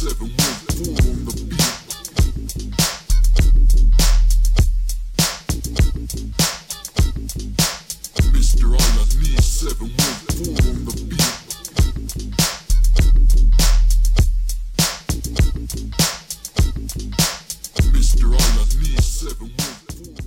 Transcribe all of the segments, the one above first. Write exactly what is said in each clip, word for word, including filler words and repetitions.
seven one four on the beat. Mister Alaniz seven one four on the beat. Mister Alaniz seven one four.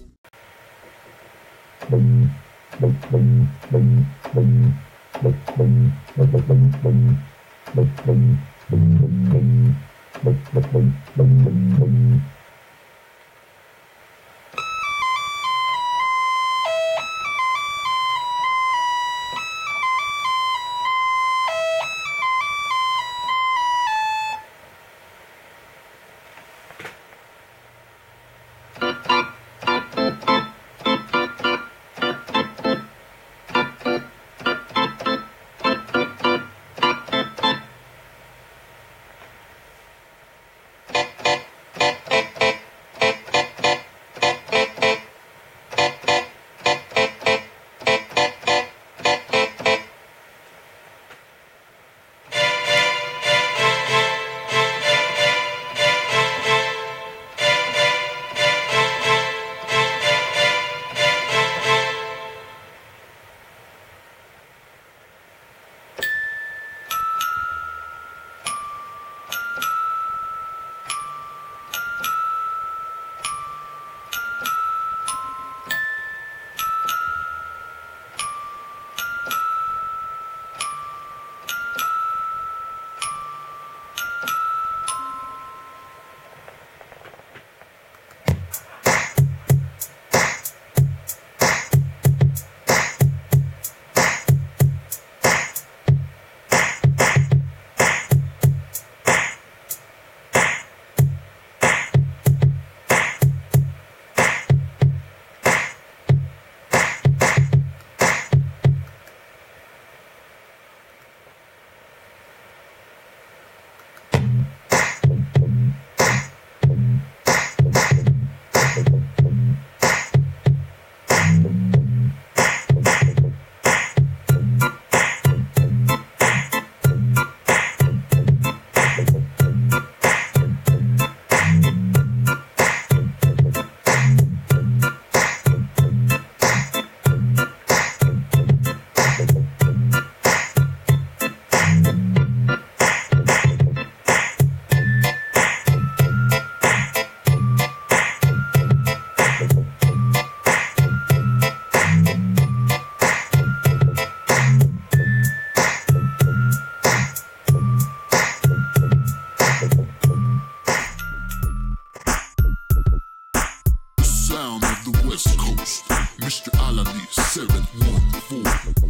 Sound of the West Coast, Mister Alaniz seven one four.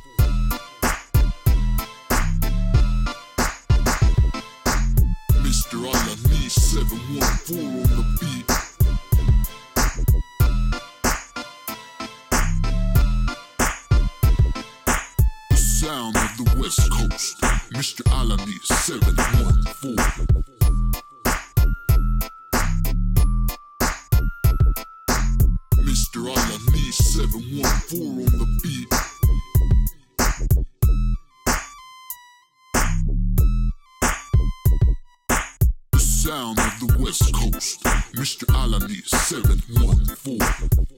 Mister Alaniz seven one four on the beat. The sound of the West Coast, Mister Alaniz seven one four. Mister Alaniz seven one four on the beat. The sound of the West Coast, Mister Alaniz seven one four.